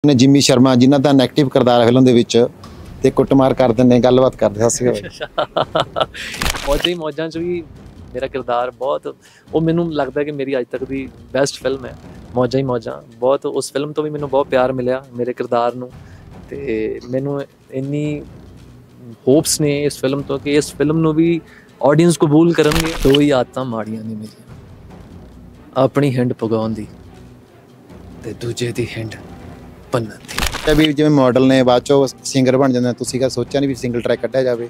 ਨੇ ਜਿੰਮੀ ਸ਼ਰਮਾ ਜਿਨ੍ਹਾਂ ਦਾ ਨੈਗੇਟਿਵ ਕਿਰਦਾਰ ਫਿਲਮ ਦੇ ਵਿੱਚ ਤੇ ਕੁੱਟਮਾਰ ਕਰਦੇ ਨੇ ਗੱਲਬਾਤ ਕਰਦੇ ਸਤਿ ਸ਼੍ਰੀ ਅਕਾਲ। ਮੌਜਾਂ ਹੀ ਮੌਜਾਂ 'ਚ ਵੀ ਮੇਰਾ ਕਿਰਦਾਰ ਬਹੁਤ ਉਹ ਮੈਨੂੰ ਲੱਗਦਾ ਕਿ ਮੇਰੀ ਅੱਜ ਤੱਕ ਦੀ ਬੈਸਟ ਫਿਲਮ ਹੈ ਮੌਜਾਂ ਹੀ ਮੌਜਾਂ। ਬਹੁਤ ਉਸ ਫਿਲਮ ਤੋਂ ਵੀ ਮੈਨੂੰ ਬਹੁਤ ਪਿਆਰ ਮਿਲਿਆ ਮੇਰੇ ਕਿਰਦਾਰ ਨੂੰ ਤੇ ਮੈਨੂੰ ਇੰਨੀ ਹੋਪਸ ਨੇ ਇਸ ਫਿਲਮ ਤੋਂ ਕਿ ਇਸ ਫਿਲਮ ਨੂੰ ਵੀ ਆਡੀਅנס ਕਬੂਲ ਕਰਨਗੇ। ਦੋ ਹੀ ਆਦਤਾਂ ਮਾੜੀਆਂ ਨੇ ਮੇਰੀਆਂ, ਆਪਣੀ ਹਿੰਡ ਪਗਾਉਣ ਦੀ ਤੇ ਦੂਜੇ ਦੀ ਹਿੰਡ ਭੰਨਣ ਦੀ। ਵੀ ਜਿਵੇਂ ਮਾਡਲ ਨੇ ਬਾਅਦ ਚੋਂ ਸਿੰਗਰ ਬਣ ਜਾਂਦੇ, ਤੁਸੀਂ ਕਾ ਸੋਚਿਆ ਨਹੀਂ ਵੀ ਸਿੰਗਲ ਟਰੈਕ ਕੱਢਿਆ ਜਾਵੇ?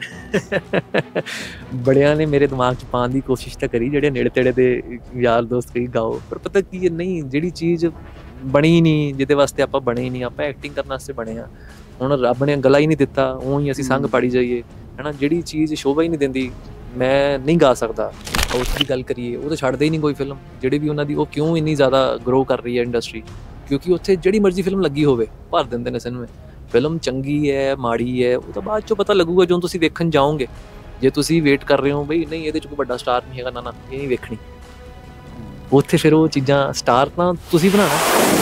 ਬੜਿਆਂ ਨੇ ਮੇਰੇ ਦਿਮਾਗ 'ਚ ਪਾਉਣ ਦੀ ਕੋਸ਼ਿਸ਼ ਤਾਂ ਕਰੀ, ਜਿਹੜੇ ਨੇੜੇ ਤੇੜੇ ਦੇ ਯਾਰ ਦੋਸਤ ਕਹੀ ਗਾਓ, ਪਰ ਪਤਾ ਕੀ ਹੈ, ਨਹੀਂ ਜਿਹੜੀ ਚੀਜ਼ ਬਣੀ ਨਹੀਂ, ਜਿਹਦੇ ਵਾਸਤੇ ਆਪਾਂ ਬਣੇ ਨਹੀਂ, ਆਪਾਂ ਐਕਟਿੰਗ ਕਰਨ ਵਾਸਤੇ ਬਣੇ ਆ। ਹੁਣ ਰੱਬ ਨੇ ਗਲਾ ਹੀ ਨਹੀਂ ਦਿੱਤਾ, ਉਹੀ ਅਸੀਂ ਸੰਗ ਪਾੜੀ ਜਾਈਏ, ਹੈ ਨਾ। ਜਿਹੜੀ ਚੀਜ਼ ਸ਼ੋਭਾ ਹੀ ਨਹੀਂ ਦਿੰਦੀ, ਮੈਂ ਨਹੀਂ ਗਾ ਸਕਦਾ। ਉਸ ਦੀ ਗੱਲ ਕਰੀਏ, ਉਹ ਤਾਂ ਛੱਡਦੇ ਹੀ ਨਹੀਂ ਕੋਈ ਫਿਲਮ, ਜਿਹੜੀ ਵੀ ਉਹਨਾਂ ਦੀ, ਉਹ ਕਿਉਂ ਇੰਨੀ ਜ਼ਿਆਦਾ ਗਰੋ ਕਰ ਰਹੀ ਹੈ ਇੰਡਸਟਰੀ, ਕਿਉਂਕਿ ਉੱਥੇ ਜਿਹੜੀ ਮਰਜ਼ੀ ਫਿਲਮ ਲੱਗੀ ਹੋਵੇ ਭਰ ਦਿੰਦੇ ਨੇ ਸਿਨੇਮੇ। ਫਿਲਮ ਚੰਗੀ ਹੈ ਮਾੜੀ ਹੈ ਉਹ ਤਾਂ ਬਾਅਦ 'ਚੋਂ ਪਤਾ ਲੱਗੂਗਾ ਜਦੋਂ ਤੁਸੀਂ ਵੇਖਣ ਜਾਓਗੇ। ਜੇ ਤੁਸੀਂ ਵੇਟ ਕਰ ਰਹੇ ਹੋ ਬਈ ਨਹੀਂ ਇਹਦੇ 'ਚ ਕੋਈ ਵੱਡਾ ਸਟਾਰ ਨਹੀਂ ਹੈਗਾ, ਨਾ ਇਹ ਨਹੀਂ ਵੇਖਣੀ, ਉੱਥੇ ਫਿਰ ਉਹ ਚੀਜ਼ਾਂ ਸਟਾਰ ਤਾਂ ਤੁਸੀਂ ਬਣਾਉਣਾ।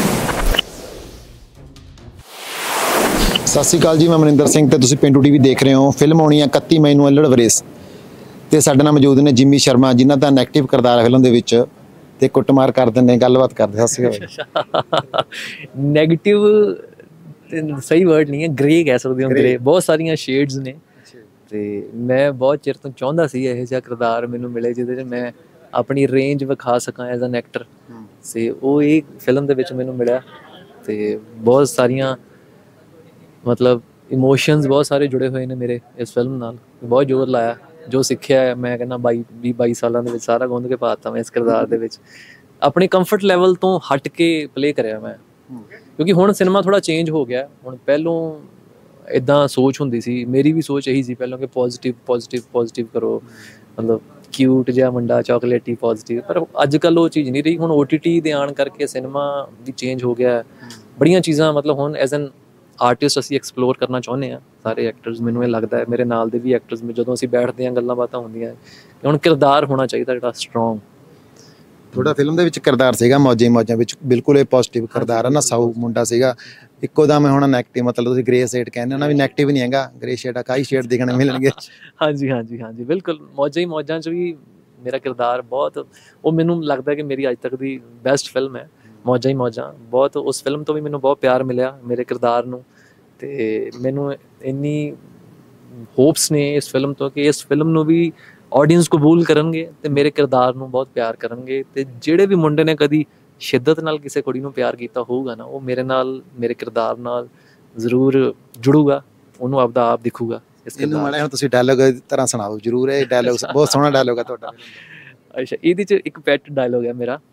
ਸਤਿ ਸ਼੍ਰੀ ਅਕਾਲ ਜੀ, ਮੈਂ ਮਨਿੰਦਰ ਸਿੰਘ ਤੇ ਤੁਸੀਂ ਪਿੰਡੂ ਟੀਵੀ ਦੇਖ ਰਹੇ ਹੋ। ਫਿਲਮ ਆਉਣੀ ਹੈ 31 ਮਈ ਨੂੰ ਅਲੜ ਵਰੇਸ ਤੇ ਸਾਡੇ ਨਾਲ ਮੌਜੂਦ ਨੇ ਜਿੰਮੀ ਸ਼ਰਮਾ ਜਿਨ੍ਹਾਂ ਦਾ ਨੈਗੇਟਿਵ ਕਿਰਦਾਰ ਹੈ ਫਿਲਮ ਦੇ ਵਿੱਚ ਤੇ ਕੁੱਟਮਾਰ ਕਰਦੇ ਨੇ ਗੱਲਬਾਤ ਕਰਦੇ। ਸਤਿ ਸ਼੍ਰੀ ਅਕਾਲ। ਨੈਗੇਟਿਵ ਸਹੀ ਵਰਡ ਨਹੀਂ ਹੈ, ਗ੍ਰੇ ਕਹਿ ਸਕਦੇ ਹੋ। ਗ੍ਰੇ ਬਹੁਤ ਸਾਰੀਆਂ ਸ਼ੇਡਸ ਨੇ ਤੇ ਮੈਂ ਬਹੁਤ ਚਿਰ ਤੋਂ ਚਾਹੁੰਦਾ ਸੀ ਇਹੋ ਜਿਹਾ ਕਿਰਦਾਰ ਮੈਨੂੰ ਮਿਲੇ ਜਿਹਦੇ 'ਚ ਮੈਂ ਆਪਣੀ ਰੇਂਜ ਵਿਖਾ ਸਕਾਂ ਐਜ਼ ਐਨ ਐਕਟਰ। ਤੇ ਉਹ ਇਹ ਫਿਲਮ ਦੇ ਵਿੱਚ ਮੈਨੂੰ ਮਿਲਿਆ ਤੇ ਬਹੁਤ ਸਾਰੀਆਂ ਮਤਲਬ ਇਮੋਸ਼ਨਸ ਬਹੁਤ ਸਾਰੇ ਜੁੜੇ ਹੋਏ ਨੇ ਮੇਰੇ ਇਸ ਫਿਲਮ ਨਾਲ। ਬਹੁਤ ਜ਼ੋਰ ਲਾਇਆ, ਜੋ ਸਿੱਖਿਆ ਮੈਂ ਕਹਿੰਦਾ 22 ਸਾਲਾਂ ਦੇ ਵਿੱਚ ਸਾਰਾ ਗੁੰਦ ਕੇ ਪਾ ਦਿੱਤਾ ਮੈਂ ਇਸ ਕਿਰਦਾਰ ਦੇ ਵਿੱਚ। ਆਪਣੇ ਕੰਫਰਟ ਲੈਵਲ ਤੋਂ ਹਟ ਕੇ ਪਲੇ ਕਰਿਆ ਮੈਂ, ਕਿਉਂਕਿ ਹੁਣ ਸਿਨੇਮਾ ਥੋੜ੍ਹਾ ਚੇਂਜ ਹੋ ਗਿਆ। ਹੁਣ ਪਹਿਲੋਂ ਇੱਦਾਂ ਸੋਚ ਹੁੰਦੀ ਸੀ, ਮੇਰੀ ਵੀ ਸੋਚ ਇਹੀ ਸੀ ਪਹਿਲਾਂ ਕਿ ਪੋਜ਼ੀਟਿਵ ਕਰੋ, ਮਤਲਬ ਕਿਊਟ ਜਿਹਾ ਮੁੰਡਾ, ਚੋਕਲੇਟੀ, ਪੋਜ਼ੀਟਿਵ। ਪਰ ਅੱਜ ਕੱਲ੍ਹ ਉਹ ਚੀਜ਼ ਨਹੀਂ ਰਹੀ। ਹੁਣ OTT ਦੇ ਆਉਣ ਕਰਕੇ ਸਿਨੇਮਾ ਵੀ ਚੇਂਜ ਹੋ ਗਿਆ। ਬੜੀਆਂ ਚੀਜ਼ਾਂ ਮਤਲਬ ਹੁਣ ਐਜ਼ ਐਨ ਆਰਟਿਸਟ ਅਸੀਂ ਐਕਸਪਲੋਰ ਕਰਨਾ ਚਾਹੁੰਦੇ ਹਾਂ ਸਾਰੇ ਐਕਟਰਸ। ਮੈਨੂੰ ਇਹ ਲੱਗਦਾ ਹੈ ਮੇਰੇ ਨਾਲ ਦੇ ਵੀ ਐਕਟਰਸ, ਜਦੋਂ ਅਸੀਂ ਬੈਠਦੇ ਹਾਂ ਗੱਲਾਂ ਬਾਤਾਂ ਹੁੰਦੀਆਂ, ਹੁਣ ਕਿਰਦਾਰ ਹੋਣਾ ਚਾਹੀਦਾ ਜਿਹੜਾ ਸਟਰੋਂਗ। ਤੁਹਾਡਾ ਫਿਲਮ ਦੇ ਵਿੱਚ ਕਿਰਦਾਰ ਸੀਗਾ ਮੌਜਾਂ ਹੀ ਮੌਜਾਂ ਵਿੱਚ, ਬਿਲਕੁਲ ਇਹ ਪੋਜ਼ੀਟਿਵ ਕਿਰਦਾਰ ਹੈ ਨਾ, ਸਾਊ ਮੁੰਡਾ ਸੀਗਾ। ਇੱਕੋ ਦਮ ਹੁਣ ਨੈਗੇਟਿਵ, ਮਤਲਬ ਤੁਸੀਂ ਗ੍ਰੇ ਸ਼ੇਡ ਕਹਿੰਦੇ ਹੋ ਨਾ, ਵੀ ਨੈਗੇਟਿਵ ਨਹੀਂ ਹੈਗਾ, ਗ੍ਰੇ ਸ਼ੇਡ ਆ, ਕਾਈ ਸ਼ੇਡ ਦਿਖਣੇ ਮਿਲਣਗੇ। ਹਾਂਜੀ ਬਿਲਕੁਲ। ਮੌਜਾਂ ਹੀ ਮੌਜਾਂ 'ਚ ਵੀ ਮੇਰਾ ਕਿਰਦਾਰ ਬਹੁਤ, ਉਹ ਮੈਨੂੰ ਲੱਗਦਾ ਕਿ ਮੇਰੀ ਅੱਜ ਤੱਕ ਦੀ ਬੈਸਟ ਫਿਲਮ ਹੈ ਮੌਜਾਂ ਹੀ ਮੌਜਾਂ। ਬਹੁਤ ਉਸ ਫਿਲਮ ਤੋਂ ਵੀ ਮੈਨੂੰ ਬਹੁਤ ਪਿਆਰ ਮਿਲਿਆ ਮੇਰੇ ਕਿਰਦਾਰ ਨੂੰ ਤੇ ਮੈਨੂੰ ਇੰਨੀ ਹੋਪਸ ਨੇ ਇਸ ਫਿਲਮ ਤੋਂ ਕਿ ਇਸ ਫਿਲਮ ਨੂੰ ਵੀ ਆਡੀਅנס ਕਬੂਲ ਕਰਨਗੇ ਤੇ ਮੇਰੇ ਕਿਰਦਾਰ ਨੂੰ ਬਹੁਤ ਪਿਆਰ ਕਰਨਗੇ। ਤੇ ਜਿਹੜੇ ਵੀ ਮੁੰਡੇ ਨੇ ਕਦੀ ਸ਼ਿੱਦਤ ਨਾਲ ਕਿਸੇ ਕੁੜੀ ਨੂੰ ਪਿਆਰ ਕੀਤਾ ਹੋਊਗਾ ਨਾ, ਉਹ ਮੇਰੇ ਨਾਲ, ਮੇਰੇ ਕਿਰਦਾਰ ਨਾਲ ਜ਼ਰੂਰ ਜੁੜੂਗਾ, ਉਹਨੂੰ ਆਪਦਾ ਆਪ ਦਿਖੂਗਾ ਇਸ ਕਿਰਦਾਰ। ਇਹਨੂੰ ਮਾੜਾ ਤੁਸੀਂ ਡਾਇਲੋਗ ਦੀ ਤਰ੍ਹਾਂ ਸੁਣਾਓ ਜ਼ਰੂਰ, ਇਹ ਡਾਇਲੋਗ ਬਹੁਤ ਸੋਹਣਾ ਡਾਇਲੋਗ ਹੈ ਤੁਹਾਡਾ। ਅੱਛਾ, ਇਹਦੇ 'ਚ ਇੱਕ ਪੈਟ ਡਾਇਲੋਗ ਹੈ ਮੇਰਾ,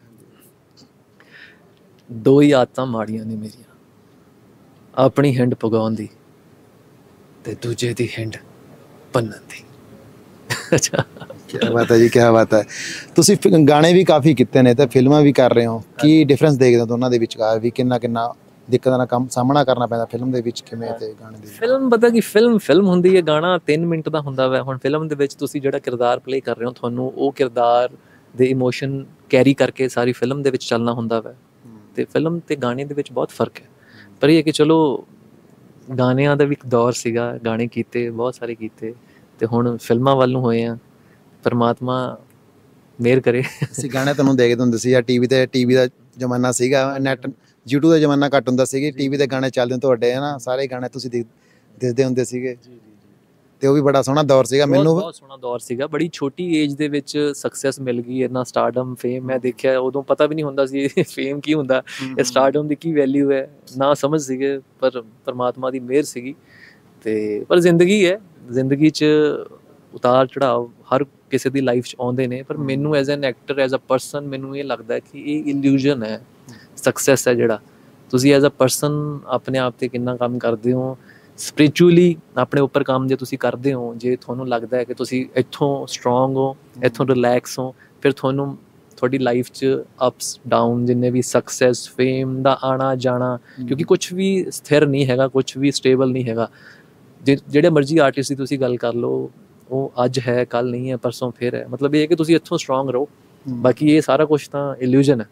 ਦੋ ਹੀ ਆਦਤਾਂ ਮਾੜੀਆਂ ਨੇ ਮੇਰੀਆਂ, ਆਪਣੀ ਹਿੰਡ ਪਗਾਉਣ ਦੀ ਤੇ ਦੂਜੇ ਦੀ ਹਿੰਡ ਭੰਨਣ ਦੀ। ਅੱਛਾ, ਕਿਆ ਬਾਤ ਹੈ ਜੀ, ਕਿਆ ਬਾਤ ਹੈ। ਤੁਸੀਂ ਗਾਣੇ ਵੀ ਕਾਫੀ ਕੀਤੇ ਨੇ ਤੇ ਫਿਲਮਾਂ ਵੀ ਕਰ ਰਹੇ ਹੋ, ਕੀ ਡਿਫਰੈਂਸ ਦੇਖਦੇ ਹੋ ਦੋਨਾਂ ਦੇ ਵਿਚਕਾਰ? ਵੀ ਕਿੰਨਾ ਦਿੱਕਤਾਂ ਦਾ ਸਾਹਮਣਾ ਕਰਨਾ ਪੈਂਦਾ ਫਿਲਮ ਦੇ ਵਿੱਚ, ਕਿਵੇਂ ਤੇ ਗਾਣੇ ਦੇ? ਫਿਲਮ ਪਤਾ ਕੀ, ਫਿਲਮ ਹੁੰਦੀ ਹੈ, ਗਾਣਾ 3 ਮਿੰਟ ਦਾ ਹੁੰਦਾ ਵਾ। ਹੁਣ ਫਿਲਮ ਦੇ ਵਿੱਚ ਤੁਸੀਂ ਜਿਹੜਾ ਕਿਰਦਾਰ ਪਲੇ ਕਰ ਰਹੇ ਹੋ, ਤੁਹਾਨੂੰ ਉਹ ਕਿਰਦਾਰ ਦੇ ਇਮੋਸ਼ਨ ਕੈਰੀ ਕਰਕੇ ਸਾਰੀ ਫਿਲਮ ਦੇ ਵਿੱਚ ਚੱਲਣਾ ਹੁੰਦਾ ਵਾ। ਤੇ ਫਿਲਮ ਤੇ ਗਾਣੇ ਦੇ ਵਿੱਚ ਬਹੁਤ ਫਰਕ ਹੈ। ਪਰ ਇਹ ਹੈ ਕਿ ਚਲੋ ਗਾਣਿਆਂ ਦਾ ਵੀ ਇੱਕ ਦੌਰ ਸੀਗਾ, ਗਾਣੇ ਕੀਤੇ, ਬਹੁਤ ਸਾਰੇ ਕੀਤੇ, ਤੇ ਹੁਣ ਫਿਲਮਾਂ ਵੱਲ ਨੂੰ ਹੋਏ ਆ। ਪਰਮਾਤਮਾ ਮਿਹਰ ਕਰੇ। ਅਸੀਂ ਗਾਣੇ ਤੁਹਾਨੂੰ ਦੇਖਦੇ ਹੁੰਦੇ ਸੀ ਜਾਂ ਟੀਵੀ ਦਾ ਜ਼ਮਾਨਾ ਸੀਗਾ, ਨੈਟ YouTube ਦਾ ਜ਼ਮਾਨਾ ਘੱਟ ਹੁੰਦਾ ਸੀਗਾ, ਟੀਵੀ ਦੇ ਗਾਣੇ ਚੱਲਦੇ ਤੁਹਾਡੇ, ਹੈ ਨਾ, ਸਾਰੇ ਗਾਣੇ ਤੁਸੀਂ ਦੇਖਦੇ ਹੁੰਦੇ ਸੀਗੇ ਤੇ ਉਹ ਵੀ ਬੜਾ ਸੋਹਣਾ ਦੌਰ ਸੀਗਾ। ਮੈਨੂੰ ਬਹੁਤ ਸੋਹਣਾ ਦੌਰ ਸੀਗਾ। ਬੜੀ ਛੋਟੀ ਏਜ ਦੇ ਵਿੱਚ ਸਕਸੈਸ ਮਿਲ ਗਈ, ਇੰਨਾ ਸਟਾਰਡਮ, ਫੇਮ ਮੈਂ ਦੇਖਿਆ। ਉਦੋਂ ਪਤਾ ਵੀ ਨਹੀਂ ਹੁੰਦਾ ਸੀ ਫੇਮ ਕੀ ਹੁੰਦਾ, ਇਹ ਸਟਾਰਡਮ ਦੀ ਕੀ ਵੈਲਿਊ ਹੈ, ਨਾ ਸਮਝ ਸੀਗੇ। ਪਰ ਪਰਮਾਤਮਾ ਦੀ ਮਿਹਰ ਸੀਗੀ। ਤੇ ਪਰ ਜ਼ਿੰਦਗੀ ਹੈ, ਜ਼ਿੰਦਗੀ 'ਚ ਉਤਾਰ ਚੜਾਵ ਹਰ ਕਿਸੇ ਦੀ ਲਾਈਫ 'ਚ ਆਉਂਦੇ ਨੇ। ਪਰ ਮੈਨੂੰ as an actor, as a person, ਮੈਨੂੰ ਇਹ ਲੱਗਦਾ ਕਿ ਇਹ ਇਲੂਜ਼ਨ ਹੈ ਸਕਸੈਸ ਹੈ। ਜਿਹੜਾ ਤੁਸੀਂ ਐਜ਼ ਅ ਪਰਸਨ ਆਪਣੇ ਆਪ 'ਤੇ ਕਿੰਨਾ ਕੰਮ ਕਰਦੇ ਹੋ, ਸਪਿਰਿਚੁਅਲੀ ਆਪਣੇ ਉੱਪਰ ਕੰਮ ਜੇ ਤੁਸੀਂ ਕਰਦੇ ਹੋ, ਜੇ ਤੁਹਾਨੂੰ ਲੱਗਦਾ ਹੈ ਕਿ ਤੁਸੀਂ ਇੱਥੋਂ ਸਟਰੋਂਗ ਹੋ, ਇੱਥੋਂ ਰਿਲੈਕਸ ਹੋ, ਫਿਰ ਤੁਹਾਨੂੰ ਤੁਹਾਡੀ ਲਾਈਫ 'ਚ ਅਪਸ ਡਾਊਨ, ਜਿੰਨੇ ਵੀ ਸਕਸੈਸ, ਫੇਮ ਦਾ ਆਉਣਾ ਜਾਣਾ, ਕਿਉਂਕਿ ਕੁਛ ਵੀ ਸਥਿਰ ਨਹੀਂ ਹੈਗਾ, ਕੁਛ ਵੀ ਸਟੇਬਲ ਨਹੀਂ ਹੈਗਾ। ਜਿਹੜੇ ਮਰਜ਼ੀ ਆਰਟਿਸਟ ਦੀ ਤੁਸੀਂ ਗੱਲ ਕਰ ਲਓ, ਉਹ ਅੱਜ ਹੈ, ਕੱਲ੍ਹ ਨਹੀਂ ਹੈ, ਪਰਸੋਂ ਫਿਰ ਹੈ। ਮਤਲਬ ਇਹ ਹੈ ਕਿ ਤੁਸੀਂ ਇੱਥੋਂ ਸਟਰੋਂਗ ਰਹੋ, ਬਾਕੀ ਇਹ ਸਾਰਾ ਕੁਛ ਤਾਂ ਇਲੂਜ਼ਨ ਹੈ।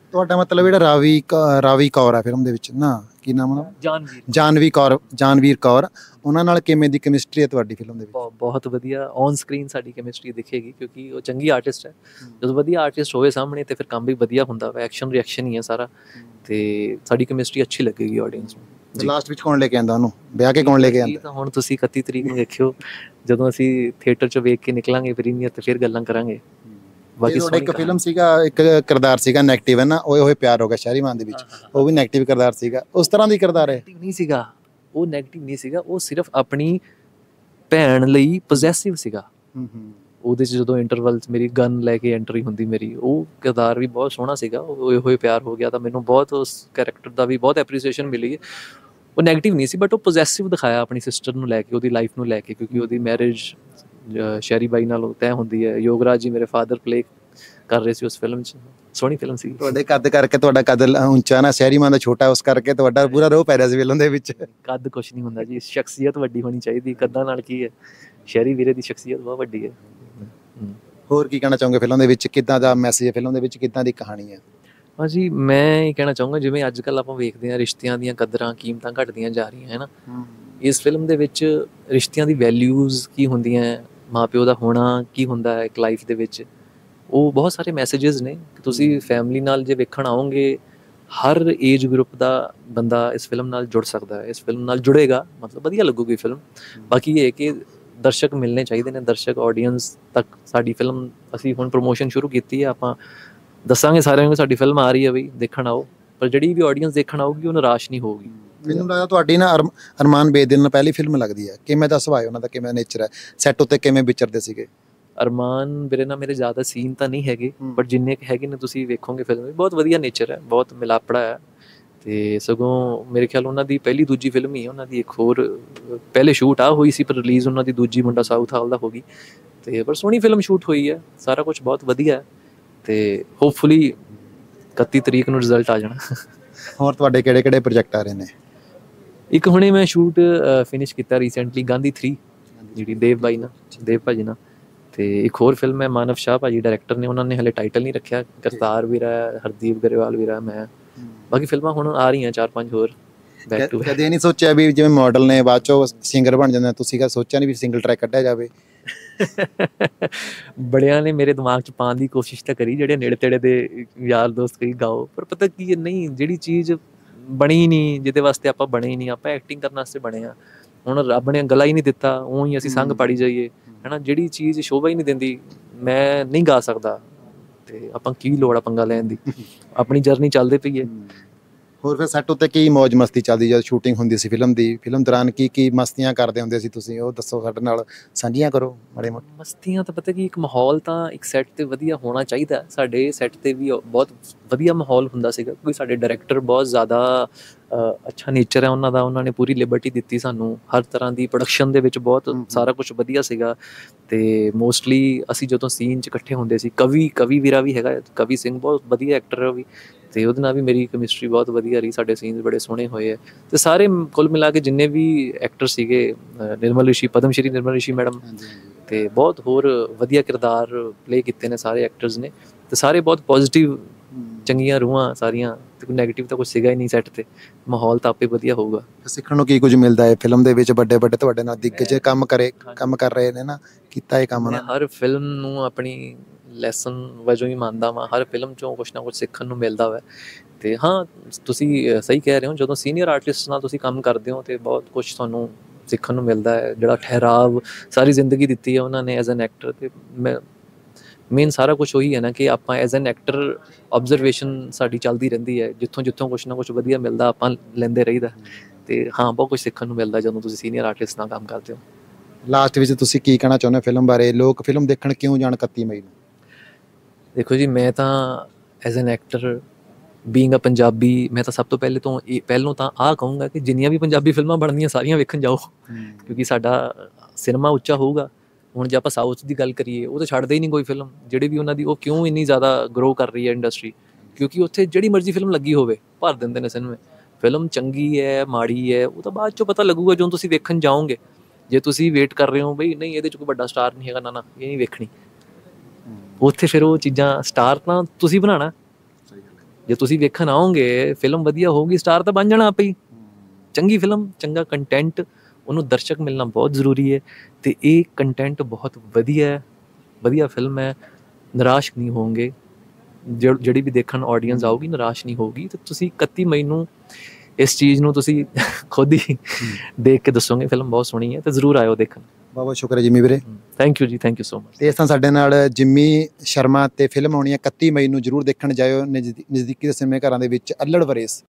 ਤੁਹਾਡਾ ਮਤਲਬ ਜਿਹੜਾ ਰਾਵੀ ਕੌਰ ਆ ਫਿਲਮ ਦੇ ਵਿੱਚ ਨਾ, ਕੀ ਨਾਮ ਹੈ, ਜਾਨਵੀਰ ਜਾਨਵੀਰ ਕੌਰ, ਉਹਨਾਂ ਨਾਲ ਕਿਵੇਂ ਦੀ ਕੈਮਿਸਟਰੀ ਹੈ ਤੁਹਾਡੀ ਫਿਲਮ ਦੇ ਵਿੱਚ? ਬਹੁਤ ਵਧੀਆ ਔਨ ਸਕਰੀਨ ਸਾਡੀ ਕੈਮਿਸਟਰੀ ਦਿਖੇਗੀ, ਕਿਉਂਕਿ ਉਹ ਚੰਗੀ ਆਰਟਿਸਟ ਹੈ। ਜਦੋਂ ਵਧੀਆ ਆਰਟਿਸਟ ਹੋਵੇ ਸਾਹਮਣੇ ਤੇ ਫਿਰ ਕੰਮ ਵੀ ਵਧੀਆ ਹੁੰਦਾ ਵਾ, ਐਕਸ਼ਨ ਰਿਐਕਸ਼ਨ ਹੀ ਹੈ ਸਾਰਾ, ਤੇ ਸਾਡੀ ਕੈਮਿਸਟਰੀ ਅੱਛੀ ਲੱਗੇਗੀ ਆਡੀਅנס ਨੂੰ। ਲਾਸਟ ਵਿੱਚ ਕੌਣ ਲੈ ਕੇ ਆਂਦਾ ਉਹਨੂੰ, ਵਿਆਹ ਕੇ ਕੌਣ ਲੈ ਕੇ ਇਹ ਆਂਦਾ? ਤਾਂ ਹੁਣ ਤੁਸੀਂ 31 ਤਰੀਕ ਨੂੰ ਦੇਖਿਓ, ਜਦੋਂ ਅਸੀਂ ਥੀਏਟਰ 'ਚ ਵੇਖ ਕੇ ਨਿਕਲਾਂਗੇ ਪ੍ਰੀਮੀਅਰ ਤੇ ਫਿਰ ਗੱਲਾਂ ਕਰਾਂਗੇ। ਬਾਕੀ ਤੁਹਾਡਾ ਇੱਕ ਫਿਲਮ ਸੀਗਾ, ਇੱਕ ਕਿਰਦਾਰ ਸੀਗਾ ਨੈਗੇਟਿਵ ਹੈ ਨਾ, ਓਏ ਹੋਏ ਪਿਆਰ ਹੋ ਗਿਆ ਸ਼ਹਿਰੀਮਾਨ ਦੇ ਵਿੱਚ, ਉਹ ਵੀ ਨੈਗੇਟਿਵ ਕਿਰਦਾਰ ਸੀਗਾ, ਉਸ ਤਰ੍ਹਾਂ ਦੀ ਕਿਰਦਾਰ ਹੈ? ਨਹੀਂ ਸੀਗਾ ਉਹ, ਨੈਗੇਟਿਵ ਨਹੀਂ ਸੀਗਾ ਉਹ, ਸਿਰਫ ਆਪਣੀ ਭੈਣ ਲਈ ਪੋਜੈਸਿਵ ਸੀਗਾ। ਉਹਦੇ 'ਚ ਜਦੋਂ ਇੰਟਰਵਲ 'ਚ ਮੇਰੀ ਗਨ ਲੈ ਕੇ ਐਂਟਰੀ ਹੁੰਦੀ ਮੇਰੀ, ਉਹ ਕਿਰਦਾਰ ਵੀ ਬਹੁਤ ਸੋਹਣਾ ਸੀਗਾ। ਹੋਏ ਹੋਏ ਪਿਆਰ ਹੋ ਗਿਆ ਤਾਂ ਮੈਨੂੰ ਬਹੁਤ ਉਸ ਕੈਰੈਕਟਰ ਦਾ ਵੀ ਬਹੁਤ ਐਪਰੀਸੀਏਸ਼ਨ ਮਿਲੀ ਹੈ। ਉਹ ਨੈਗੇਟਿਵ ਨਹੀਂ ਸੀ, ਬਟ ਉਹ ਪੋਜੈਸਿਵ ਦਿਖਾਇਆ ਆਪਣੀ ਸਿਸਟਰ ਨੂੰ ਲੈ ਕੇ, ਉਹਦੀ ਲਾਈਫ ਨੂੰ ਲੈ ਕੇ, ਕਿਉਂਕਿ ਉਹਦੀ ਮੈਰਿਜ ਸ਼ਹਿਰੀ ਬਾਈ ਨਾਲ ਤੈਅ ਹੁੰਦੀ ਹੈ। ਯੋਗਰਾਜ ਜੀ ਮੇਰੇ ਫਾਦਰ ਪਲੇ ਕਰ ਰਹੇ ਸੀ ਉਸ ਫਿਲਮ 'ਚ, ਸੋਹਣੀ ਫਿਲਮ ਸੀ। ਤੁਹਾਡੇ ਕੱਦ ਕਰਕੇ, ਤੁਹਾਡਾ ਕੱਦ ਉੱਚਾ ਨਾ, ਸ਼ਹਿਰੀਮਾਨ ਦਾ ਛੋਟਾ, ਉਸ ਕਰਕੇ ਤੁਹਾਡਾ ਪੂਰਾ ਰੋਹ ਪੈ ਰਿਹਾ ਸੀ ਫਿਲਮ ਦੇ ਵਿੱਚ। ਕੱਦ ਕੁਛ ਨਹੀਂ ਹੁੰਦਾ ਜੀ, ਸ਼ਖਸੀਅਤ ਵੱਡੀ ਹੋਣੀ ਚਾਹੀਦੀ, ਕੱਦਾਂ ਨਾਲ ਕੀ ਹੈ। ਸ਼ਹਿਰੀ ਵੀਰੇ ਦੀ ਸ਼ਖਸੀਅਤ ਬਹੁਤ ਵੱਡੀ ਹੈ। ਹੋਰ ਕੀ ਕਹਿਣਾ ਚਾਹੋਗੇ ਫਿਲਮ ਦੇ ਵਿੱਚ, ਕਿੱਦਾਂ ਦਾ ਮੈਸੇਜ ਹੈ ਫਿਲਮ ਦੇ ਵਿੱਚ, ਕਿੱਦਾਂ ਦੀ ਕਹਾਣੀ ਹੈ? ਹਾਂਜੀ, ਮੈਂ ਇਹ ਕਹਿਣਾ ਚਾਹੂੰਗਾ, ਜਿਵੇਂ ਅੱਜ ਕੱਲ੍ਹ ਆਪਾਂ ਵੇਖਦੇ ਹਾਂ ਰਿਸ਼ਤਿਆਂ ਦੀਆਂ ਕਦਰਾਂ ਕੀਮਤਾਂ ਘਟਦੀਆਂ ਜਾ ਰਹੀਆਂ ਹੈ ਨਾ, ਇਸ ਫਿਲਮ ਦੇ ਵਿੱਚ ਰਿਸ਼ਤਿਆਂ ਦੀ ਵੈਲਿਊਜ਼ ਕੀ ਹੁੰਦੀਆਂ, ਮਾਂ ਪਿਓ ਦਾ ਹੋਣਾ ਕੀ ਹੁੰਦਾ ਹੈ ਇੱਕ ਲਾਈਫ ਦੇ ਵਿੱਚ, ਉਹ ਬਹੁਤ ਸਾਰੇ ਮੈਸੇजेस ਨੇ ਕਿ ਤੁਸੀਂ ਫੈਮਿਲੀ ਨਾਲ ਜੇ ਵੇਖਣ ਆਓਗੇ, ਹਰ ਏਜ ਗਰੁੱਪ ਦਾ ਬੰਦਾ ਇਸ ਫਿਲਮ ਨਾਲ ਜੁੜ ਸਕਦਾ ਹੈ, ਇਸ ਫਿਲਮ ਨਾਲ ਜੁੜੇਗਾ, ਮਤਲਬ ਵਧੀਆ ਲੱਗੂਗੀ ਫਿਲਮ। ਬਾਕੀ ਇਹ ਕਿ ਦਰਸ਼ਕ ਮਿਲਣੇ ਚਾਹੀਦੇ ਨੇ, ਦਰਸ਼ਕ ਆਡੀਅנס ਤੱਕ ਸਾਡੀ ਫਿਲਮ, ਅਸੀਂ ਹੁਣ ਪ੍ਰਮੋਸ਼ਨ ਸ਼ੁਰੂ ਕੀਤੀ ਹੈ, ਆਪਾਂ ਦੱਸਾਂਗੇ ਸਾਰਿਆਂ ਨੂੰ ਸਾਡੀ ਫਿਲਮ ਆ ਰਹੀ ਹੈ ਬਈ ਦੇਖਣ ਆਓ, ਪਰ ਜਿਹੜੀ ਵੀ ਆਡੀਅנס ਦੇਖਣ ਆਊਗੀ ਉਹ ਨਿਰਾਸ਼ ਨਹੀਂ ਹੋਊਗੀ। ਮੈਨੂੰ ਲੱਗਦਾ ਤੁਹਾਡੀ ਨਾ ਅਰਮਾਨ ਬੇਦਿਲ ਨਾਲ ਪਹਿਲੀ ਫਿਲਮ ਲੱਗਦੀ ਹੈ, ਕਿਵੇਂ ਦਾ ਸੁਭਾਅ ਉਹਨਾਂ ਦਾ, ਕਿਵੇਂ ਨੇਚਰ ਹੈ, ਸੈੱਟ ਉੱਤੇ ਕਿਵੇਂ ਵਿਚਰਦੇ ਸੀਗੇ? ਅਰਮਾਨ ਵੀਰੇ ਨਾਲ ਮੇਰੇ ਜ਼ਿਆਦਾ ਸੀਨ ਤਾਂ ਨਹੀਂ ਹੈਗੇ, ਬਟ ਜਿੰਨੇ ਕੁ ਹੈਗੇ ਨੇ ਤੁਸੀਂ ਵੇਖੋਗੇ ਫਿਲਮ ਵਿੱਚ, ਬਹੁਤ ਵਧੀਆ ਨੇਚਰ ਹੈ, ਬਹੁਤ ਮਿਲਾਪੜਾ ਹੈ। ਤੇ ਸਗੋਂ ਮੇਰੇ ਖਿਆਲ ਉਹਨਾਂ ਦੀ ਪਹਿਲੀ ਦੂਜੀ ਫਿਲਮ ਹੀ ਹੈ, ਉਹਨਾਂ ਦੀ ਇੱਕ ਹੋਰ ਪਹਿਲੇ ਸ਼ੂਟ ਆ ਹੋਈ ਸੀ, ਪਰ ਰਿਲੀਜ਼ ਉਹਨਾਂ ਦੀ ਦੂਜੀ ਮੁੰਡਾ ਸਾਊਥ ਹਾਲ ਦਾ ਹੋ ਗਈ, ਤੇ ਪਰ ਸੋਹਣੀ ਫਿਲਮ ਸ਼ੂਟ ਹੋਈ ਹੈ, ਸਾਰਾ ਕੁਝ ਬਹੁਤ ਵਧੀਆ ਹੈ, ਤੇ ਹੋਪਫੁਲੀ 31 ਤਰੀਕ ਨੂੰ ਰਿਜ਼ਲਟ ਆ ਜਾਣਾ। ਹੋਰ ਤੁਹਾਡੇ ਕਿਹੜੇ ਕਿਹੜੇ ਪ੍ਰੋਜੈਕਟ ਆ ਰਹੇ ਨੇ? ਇੱਕ ਹੁਣੇ ਮੈਂ ਸ਼ੂਟ ਫਿਨਿਸ਼ ਕੀਤਾ ਰੀਸੈਂਟਲੀ, ਗਾਂਧੀ 3, ਜਿਹੜੀ ਦੇਵ ਬਾਈ ਨਾਲ, ਦੇਵ ਭਾਜੀ ਨਾਲ, ਤੇ ਇੱਕ ਹੋਰ ਫਿਲਮ ਹੈ ਮਾਨਵ ਸ਼ਾਹ ਭਾਜੀ ਡਾਇਰੈਕਟਰ ਨੇ, ਉਹਨਾਂ ਨੇ ਹਲੇ ਟਾਈਟਲ ਨਹੀਂ ਰੱਖਿਆ, ਕਰਤਾਰ ਵੀਰ ਹੈ, ਹਰਦੀਪ ਗਰੇਵਾਲ ਵੀਰ ਹੈ, ਮੈਂ, ਬਾਕੀ ਫਿਲਮਾਂ ਹੁਣ ਆ ਰਹੀਆਂ 4-5 ਹੋਰ ਬੈਕ ਟੂ। ਕਦੇ ਨਹੀਂ ਸੋਚਿਆ ਵੀ ਜਿਵੇਂ ਮਾਡਲ ਨੇ ਬਾਅਦ ਚੋਂ ਸਿੰਗਰ ਬਣ ਜਾਂਦੇ, ਤੁਸੀਂ ਕਦੇ ਸੋਚਿਆ ਨਹੀਂ ਵੀ ਸਿੰਗਲ ਟਰੈਕ ਕੱਢਿਆ ਜਾਵੇ? ਬੜਿਆਂ ਨੇ ਮੇਰੇ ਦਿਮਾਗ 'ਚ ਪਾਉਣ ਦੀ ਕੋਸ਼ਿਸ਼ ਤਾਂ ਕਰੀ, ਜਿਹੜੇ ਨੇੜੇ ਤੇੜੇ ਦੇ ਯਾਰ ਦੋਸਤ ਕਹੀ ਗਾਓ, ਪਰ ਪਤਾ ਕੀ ਹੈ, ਨਹੀਂ, ਜਿਹੜੀ ਚੀਜ਼ ਬਣੀ ਨਹੀਂ, ਜਿਹਦੇ ਵਾਸਤੇ ਆਪਾਂ ਬਣੇ ਹੀ ਨਹੀਂ, ਆਪਾਂ ਐਕਟਿੰਗ ਕਰਨ ਵਾਸਤੇ ਬਣੇ ਆ। ਹੁਣ ਰੱਬ ਨੇ ਗਲਾ ਹੀ ਨਹੀਂ ਦਿੱਤਾ, ਉਹੀ ਅਸੀਂ ਸੰਗ ਪਾੜੀ ਜਾਈਏ, ਹੈ ਨਾ, ਜਿਹੜੀ ਚੀਜ਼ ਸ਼ੋਭਾ ਹੀ ਨਹੀਂ ਦਿੰਦੀ, ਮੈਂ ਨਹੀਂ ਗਾ ਸਕਦਾ, ਤੇ ਆਪਾਂ ਕੀ ਲੋੜ ਆ ਪੰਗਾ ਲੈਣ ਦੀ, ਆਪਣੀ ਜਰਨੀ ਚੱਲਦੇ ਪਈ ਹੈ। ਹੋਰ ਫਿਰ ਸੈੱਟ ਉੱਤੇ ਕੀ ਮੌਜ ਮਸਤੀ ਚੱਲਦੀ ਜਦ ਸ਼ੂਟਿੰਗ ਹੁੰਦੀ ਸੀ ਫਿਲਮ ਦੀ? ਫਿਲਮ ਦੌਰਾਨ ਕੀ ਕੀ ਮਸਤੀਆਂ ਕਰਦੇ ਹੁੰਦੇ ਸੀ ਤੁਸੀਂ, ਉਹ ਦੱਸੋ, ਸਾਡੇ ਨਾਲ ਸਾਂਝੀਆਂ ਕਰੋ ਮਾੜੇ ਮੋਟੇ। ਮਸਤੀਆਂ ਤਾਂ ਪਤਾ ਕੀ, ਇੱਕ ਮਾਹੌਲ ਤਾਂ ਇੱਕ ਸੈੱਟ ਤੇ ਵਧੀਆ ਹੋਣਾ ਚਾਹੀਦਾ। ਸਾਡੇ ਸੈੱਟ ਤੇ ਵੀ ਬਹੁਤ ਵਧੀਆ ਮਾਹੌਲ ਹੁੰਦਾ ਸੀਗਾ, ਕਿਉਂਕਿ ਸਾਡੇ ਡਾਇਰੈਕਟਰ ਬਹੁਤ ਜ਼ਿਆਦਾ ਅੱਛਾ ਨੇਚਰ ਹੈ ਉਹਨਾਂ ਦਾ, ਉਹਨਾਂ ਨੇ ਪੂਰੀ ਲਿਬਰਟੀ ਦਿੱਤੀ ਸਾਨੂੰ ਹਰ ਤਰ੍ਹਾਂ ਦੀ ਪ੍ਰੋਡਕਸ਼ਨ ਦੇ ਵਿੱਚ, ਬਹੁਤ ਸਾਰਾ ਕੁਝ ਵਧੀਆ ਸੀਗਾ। ਤੇ ਮੋਸਟਲੀ ਅਸੀਂ ਜਦੋਂ ਸੀਨ 'ਚ ਇਕੱਠੇ ਹੁੰਦੇ ਸੀ, ਕਵੀ ਵੀਰਾ ਵੀ ਹੈਗਾ, ਕਵੀ ਸਿੰਘ ਬਹੁਤ ਵਧੀਆ ਐਕਟਰ ਹੈ ਉਹ ਵੀ, ਤੇ ਉਹਦੇ ਨਾਲ ਵੀ ਮੇਰੀ ਕੈਮਿਸਟਰੀ ਬਹੁਤ ਵਧੀਆ ਰਹੀ, ਸਾਡੇ ਸੀਨਸ ਬੜੇ ਸੋਹਣੇ ਹੋਏ ਹੈ। ਤੇ ਸਾਰੇ ਕੁੱਲ ਮਿਲਾ ਕੇ ਜਿੰਨੇ ਵੀ ਐਕਟਰ ਸੀਗੇ, ਨਿਰਮਲ ਰਿਸ਼ੀ, ਪਦਮ ਸ਼੍ਰੀ ਨਿਰਮਲ ਰਿਸ਼ੀ ਮੈਡਮ, ਤੇ ਬਹੁਤ ਹੋਰ ਵਧੀਆ ਕਿਰਦਾਰ ਪਲੇ ਕੀਤੇ ਨੇ ਸਾਰੇ ਐਕਟਰਸ ਨੇ, ਤੇ ਸਾਰੇ ਬਹੁਤ ਪੋਜ਼ਿਟਿਵ, ਚੰਗੀਆਂ ਰੂਹਾਂ ਸਾਰੀਆਂ, ਤੇ ਕੋਈ ਨੈਗੇਟਿਵ ਤਾਂ ਕੁਛ ਸੀਗਾ ਹੀ ਨਹੀਂ ਸੈੱਟ ਤੇ, ਮਾਹੌਲ ਤਾਂ ਆਪੇ ਵਧੀਆ ਹੋਊਗਾ। ਸਿੱਖਣ ਨੂੰ ਕੀ ਕੁਝ ਮਿਲਦਾ ਹੈ ਫਿਲਮ ਦੇ ਵਿੱਚ? ਵੱਡੇ ਵੱਡੇ ਤੁਹਾਡੇ ਨਾਲ ਦਿੱਗਜ ਕੰਮ ਕਰ ਰਹੇ ਨੇ ਨਾ, ਕੀਤਾ ਇਹ ਕੰਮ ਮੈਂ ਹਰ ਫਿਲਮ ਨੂੰ ਆਪਣੀ ਲੈਸਨ ਵਜੋਂ ਹੀ ਮੰਨਦਾ ਵਾਂ, ਹਰ ਫਿਲਮ 'ਚੋਂ ਕੁਛ ਨਾ ਕੁਛ ਸਿੱਖਣ ਨੂੰ ਮਿਲਦਾ ਵਾ। ਤੇ ਹਾਂ, ਤੁਸੀਂ ਸਹੀ ਕਹਿ ਰਹੇ ਹੋ, ਜਦੋਂ ਸੀਨੀਅਰ ਆਰਟਿਸਟ ਨਾਲ ਤੁਸੀਂ ਕੰਮ ਕਰਦੇ ਹੋ ਤੇ ਬਹੁਤ ਕੁਛ ਤੁਹਾਨੂੰ ਸਿੱਖਣ ਨੂੰ ਮਿਲਦਾ ਹੈ। ਜਿਹੜਾ ਠਹਿਰਾਵ ਸਾਰੀ ਜ਼ਿੰਦਗੀ ਦਿੱਤੀ ਹੈ ਉਹਨਾਂ ਨੇ ਐਜ਼ ਐਨ ਐਕਟਰ, ਤੇ ਮੇਨ ਸਾਰਾ ਕੁਛ ਉਹੀ ਹੈ ਨਾ ਕਿ ਆਪਾਂ ਐਜ਼ ਐਨ ਐਕਟਰ ਆਬਜ਼ਰਵੇਸ਼ਨ ਸਾਡੀ ਚੱਲਦੀ ਰਹਿੰਦੀ ਹੈ, ਜਿੱਥੋਂ ਕੁਛ ਨਾ ਕੁਛ ਵਧੀਆ ਮਿਲਦਾ ਆਪਾਂ ਲੈਂਦੇ ਰਹੀਦਾ। ਤੇ ਹਾਂ, ਬਹੁਤ ਕੁਛ ਸਿੱਖਣ ਨੂੰ ਮਿਲਦਾ ਜਦੋਂ ਤੁਸੀਂ ਸੀਨੀਅਰ ਆਰਟਿਸਟ ਨਾਲ ਕੰਮ ਕਰਦੇ ਹੋ। ਲਾਸਟ ਵਿੱਚ ਤੁਸੀਂ ਕੀ ਕਹਿਣਾ ਚਾਹੁੰਦੇ ਹੋ ਫਿਲਮ ਬਾਰੇ? ਲੋਕ ਫਿਲਮ ਦੇਖਣ ਕਿਉਂ ਜਾਣ 31 ਮਈ ਨੂੰ? ਦੇਖੋ ਜੀ, ਮੈਂ ਤਾਂ as an actor, being a Punjabi, ਮੈਂ ਤਾਂ ਸਭ ਤੋਂ ਪਹਿਲੋਂ ਤਾਂ ਆਹ ਕਹੂੰਗਾ ਕਿ ਜਿੰਨੀਆਂ ਵੀ ਪੰਜਾਬੀ ਫਿਲਮਾਂ ਬਣਦੀਆਂ ਸਾਰੀਆਂ ਵੇਖਣ ਜਾਓ, ਕਿਉਂਕਿ ਸਾਡਾ ਸਿਨੇਮਾ ਉੱਚਾ ਹੋਊਗਾ। ਹੁਣ ਜੇ ਆਪਾਂ ਸਾਊਥ ਦੀ ਗੱਲ ਕਰੀਏ, ਉਹ ਤਾਂ ਛੱਡਦੇ ਹੀ ਨਹੀਂ ਕੋਈ ਫਿਲਮ, ਜਿਹੜੀ ਵੀ ਉਹਨਾਂ ਦੀ, ਉਹ ਕਿਉਂ ਇੰਨੀ ਜ਼ਿਆਦਾ ਗਰੋ ਕਰ ਰਹੀ ਹੈ ਇੰਡਸਟਰੀ, ਕਿਉਂਕਿ ਉੱਥੇ ਜਿਹੜੀ ਮਰਜ਼ੀ ਫਿਲਮ ਲੱਗੀ ਹੋਵੇ ਭਰ ਦਿੰਦੇ ਨੇ ਸਿਨੇਮੇ। ਫਿਲਮ ਚੰਗੀ ਹੈ ਮਾੜੀ ਹੈ ਉਹ ਤਾਂ ਬਾਅਦ 'ਚੋਂ ਪਤਾ ਲੱਗੂਗਾ ਜਦੋਂ ਤੁਸੀਂ ਵੇਖਣ ਜਾਓਗੇ। ਜੇ ਤੁਸੀਂ ਵੇਟ ਕਰ ਰਹੇ ਹੋ ਬਈ ਨਹੀਂ ਇਹਦੇ 'ਚ ਕੋਈ ਵੱਡਾ ਸਟਾਰ ਨਹੀਂ ਹੈਗਾ, ਨਾ ਇਹ ਨਹੀਂ ਵੇਖਣੀ, ਉੱਥੇ ਫਿਰ ਉਹ ਚੀਜ਼ਾਂ, ਸਟਾਰ ਤਾਂ ਤੁਸੀਂ ਬਣਾਉਣਾ, ਜੇ ਤੁਸੀਂ ਵੇਖਣ ਆਓਗੇ ਫਿਲਮ ਵਧੀਆ ਹੋਊਗੀ, ਸਟਾਰ ਤਾਂ ਬਣ ਜਾਣਾ ਆਪੇ ਹੀ। ਚੰਗੀ ਫਿਲਮ, ਚੰਗਾ ਕੰਟੈਂਟ, ਉਹਨੂੰ ਦਰਸ਼ਕ ਮਿਲਣਾ ਬਹੁਤ ਜ਼ਰੂਰੀ ਹੈ। ਤੇ ਇਹ ਕੰਟੈਂਟ ਬਹੁਤ ਵਧੀਆ ਹੈ, ਵਧੀਆ ਫਿਲਮ ਹੈ, ਨਿਰਾਸ਼ ਨਹੀਂ ਹੋਵੋਗੇ। ਜਿਹੜੀ ਵੀ ਦੇਖਣ ਆਡੀਅנס ਆਊਗੀ ਨਿਰਾਸ਼ ਨਹੀਂ ਹੋਊਗੀ। ਤੇ ਤੁਸੀਂ 31 ਮਈ ਨੂੰ ਇਸ ਚੀਜ਼ ਨੂੰ ਤੁਸੀਂ ਖੁਦ ਹੀ ਦੇਖ ਕੇ ਦੱਸੋਗੇ ਫਿਲਮ ਬਹੁਤ ਸੋਹਣੀ ਹੈ, ਤੇ ਜ਼ਰੂਰ ਆਇਓ ਦੇਖਣ। ਬਹੁਤ ਬਹੁਤ ਸ਼ੁਕਰ ਹੈ ਜਿੰਮੀ ਵੀਰੇ। ਥੈਂਕ ਯੂ ਜੀ, ਥੈਂਕ ਯੂ ਸੋ ਮਚ। ਤੇ ਇਸ ਤਰ੍ਹਾਂ ਸਾਡੇ ਨਾਲ ਜਿੰਮੀ ਸ਼ਰਮਾ ਤੇ ਫਿਲਮ ਆਉਣੀ ਹੈ 31 ਮਈ ਨੂੰ, ਜ਼ਰੂਰ ਦੇਖਣ ਜਾਇਓ ਨਜ਼ਦੀਕੀ ਦੇ ਸਿਨੇਮੇ ਘਰਾਂ ਦੇ ਵਿੱਚ, ਅੱਲੜ ਵਰੇਸ।